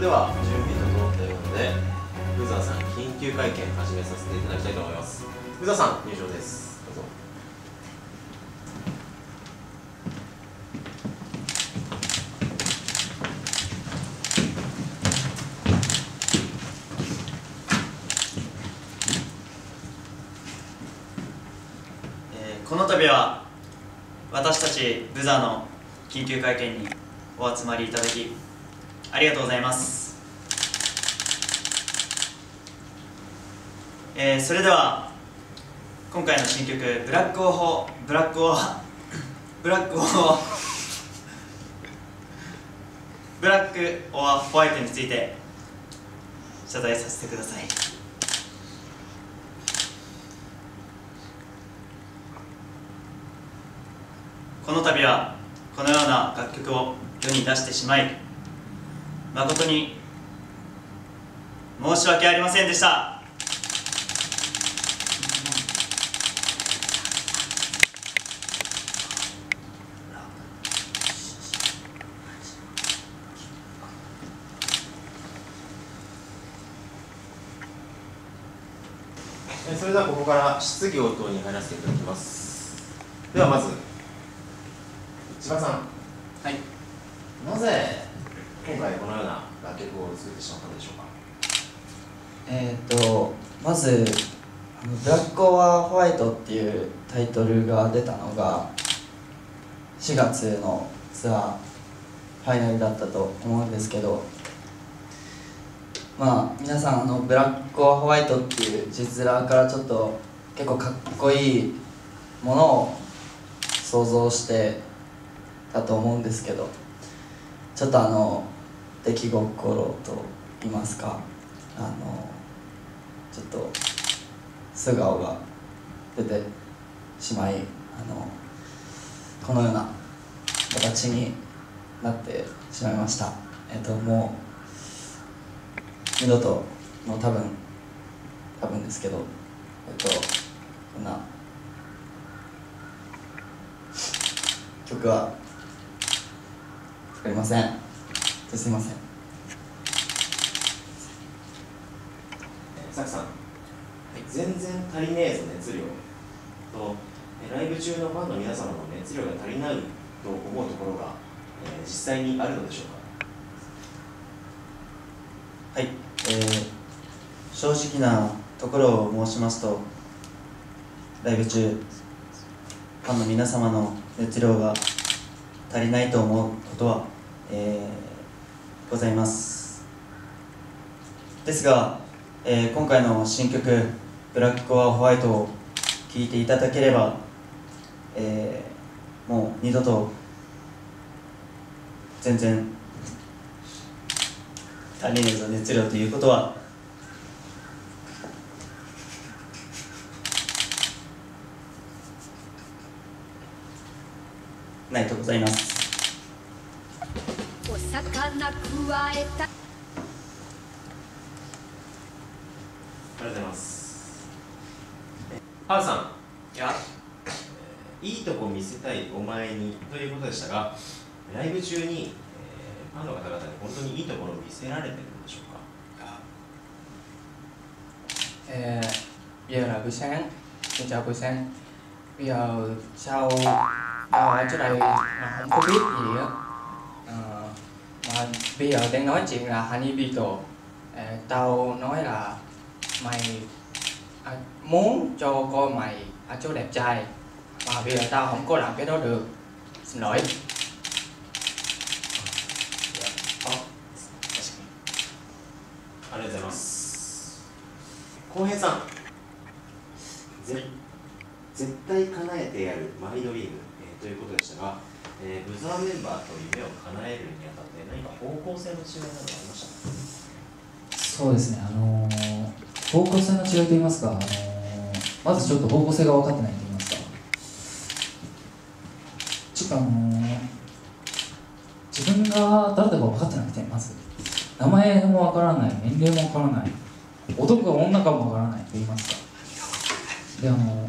では準備整ったようなので、ブザーさん緊急会見始めさせていただきたいと思います。ブザーさん入場です。どうぞ。 この度は私たちブザーの緊急会見にお集まりいただきありがとうございます。それでは今回の新曲「ブラック・オア・ホワイト」について謝罪させてください。この度はこのような楽曲を世に出してしまい誠に申し訳ありませんでした。 それではここから質疑応答に入らせていただきます。ではまず千葉さん、 はい、 なぜ今回このような楽曲を作ってしまったのでしょうか。 まずブラック・オア・ホワイトっていうタイトルが出たのが4月のツアーファイナルだったと思うんですけど、まあ皆さんブラック・オア・ホワイトっていう字面からちょっと結構かっこいいものを想像してたと思うんですけど、ちょっと出来心と言いますか、ちょっと素顔が出てしまいこのような形になってしまいました。もう二度ともう多分ですけどこんな曲は作りません。すいません。 さきさん、全然足りねえぞ熱量とライブ中のファンの皆様の熱量が足りないと思うところが、実際にあるのでしょうか。 はい、正直なところを申しますと、ライブ中ファンの皆様の熱量が足りないと思うことは、ございます。ですが、今回の新曲「ブラック・オア・ホワイト」を聴いていただければ、もう二度と全然足りねえぞ熱量ということはないとございます。 お魚くわえた。 ありがとうございます。ハウさん、いいとこ見せたいお前にということでしたが、ライブ中に、ファンの方々に本当にいいところを見せられてるんでしょうか。 Bây giờ là buổi sáng, xin chào buổi sáng. Bây giờ sau ở chỗ này mà không có biết gì á, mà bây giờ đang nói chuyện là Honey Beetle. Tao nói là mày muốn cho coi mày ở chỗ đẹp trai, mà bây giờ tao không có làm cái đó được. Xin lỗi. ありがとうございます。浩平さん、絶対叶えてやるマイドリーム、ということでしたが、ブザーメンバーと夢を叶えるにあたって何か方向性の違いなどありましたか。 そうですね、方向性の違いといいますか、まずちょっと方向性が分かってないといいますか、ちょっと自分が誰だか分かってなくて、まず名前も分からない、年齢も分からない、男か女かも分からないと言いますか、で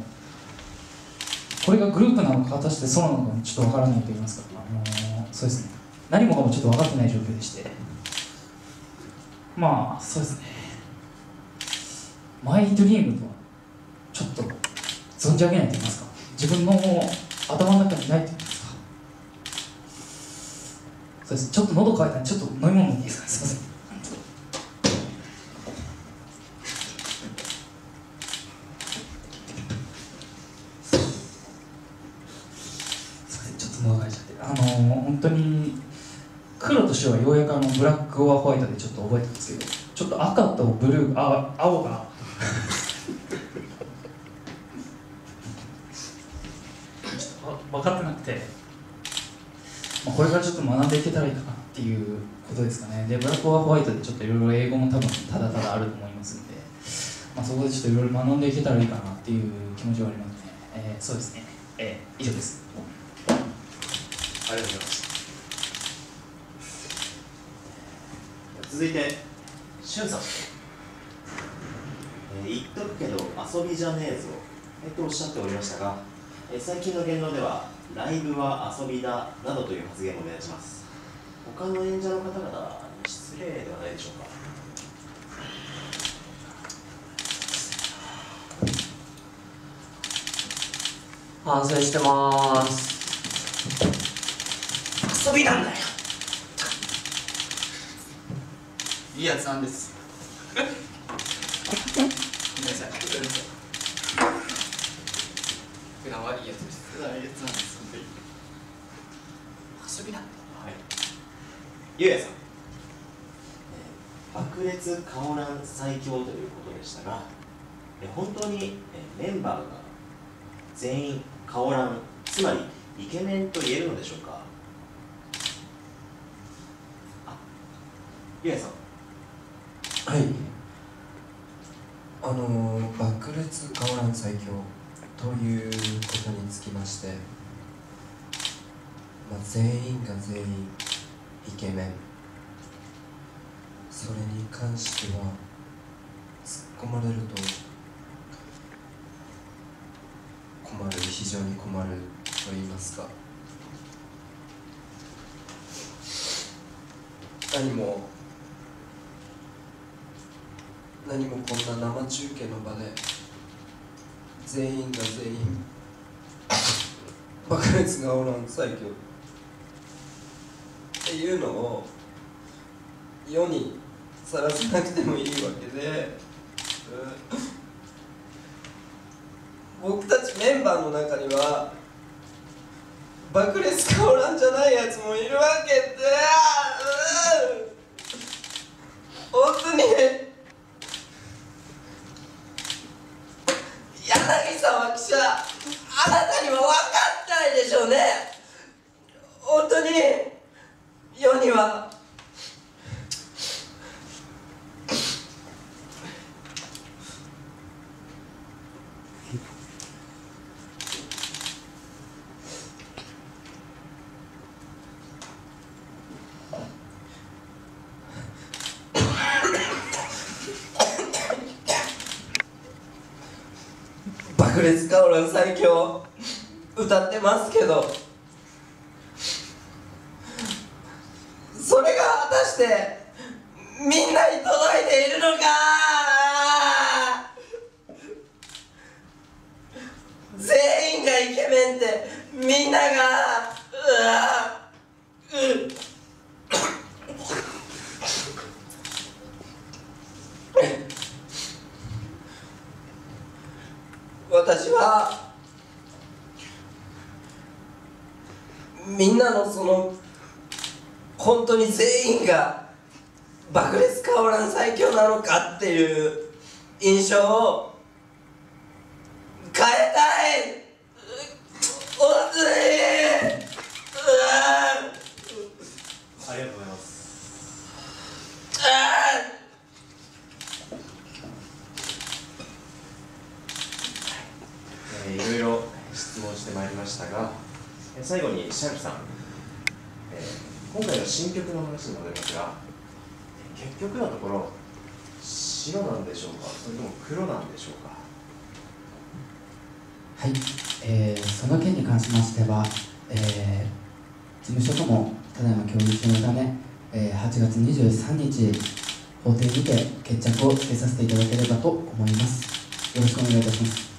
これがグループなのか果たしてソロなのかもちょっと分からないと言いますか、そうですね、何もかもちょっと分かってない状況でして、 まあそうですね、マイドリームとはちょっと存じ上げないと言いますか、自分の頭の中にないと言いますか。そうです、ちょっと喉乾いたんでちょっと飲み物いいですかね、すいません。ちょっと喉乾いちゃって、本当に黒と白はようやくブラック・オア・ホワイトでちょっと覚えたんですけど、ちょっと赤とブルー、青が分かってなくて、これからちょっと学んでいけたらいいかなっていうことですかね。で、ブラック・オア・ホワイトでちょっといろいろ英語も多分ただただあると思いますんで、そこでちょっといろいろ学んでいけたらいいかなっていう気持ちはありますね。そうですね、以上です。 ありがとうございました。続いて、しゅんさん。言っとくけど遊びじゃねえぞとおっしゃっておりましたが、最近の言動ではライブは遊びだなどという発言も目立ちます。他の演者の方々に失礼ではないでしょうか。 反省してまーす。遊びなんだよ。 いいやつなんです。ごめんなさい。普段はいいやつです。普段はいいやつなんです。遊びなんだ。 はい。ゆうやさん。爆裂カオラン最強ということでしたが、本当にメンバーが全員カオラン、つまりイケメンと言えるのでしょうか。ゆうやさん。 はい、爆裂カオラン最強ということにつきまして、全員が全員イケメン、それに関しては突っ込まれると困る、非常に困ると言いますか、何もこんな生中継の場で全員が全員爆裂カオラン最強っていうのを世にさらさなくてもいいわけで、僕たちメンバーの中には爆裂カオランじゃないやつもいるわけで、本当に柳沢記者、あなたには分かってないでしょうね。本当に世には爆裂カオラン最強歌ってますけど、それが果たしてみんなに届いているのか。全員がイケメンってみんなが私はみんなのその本当に全員が爆裂カオラン最強なのかっていう印象を変えたい。本当にありがとうございます。いろいろ質問してまいりましたが、最後にシャルさん、今回の新曲の話に戻りますが、結局のところ白なんでしょうか、それとも黒なんでしょうか。 はい、その件に関しましては、事務所ともただいま協議中のため、8月23日法廷にて決着をつけさせていただければと思います。よろしくお願いいたします。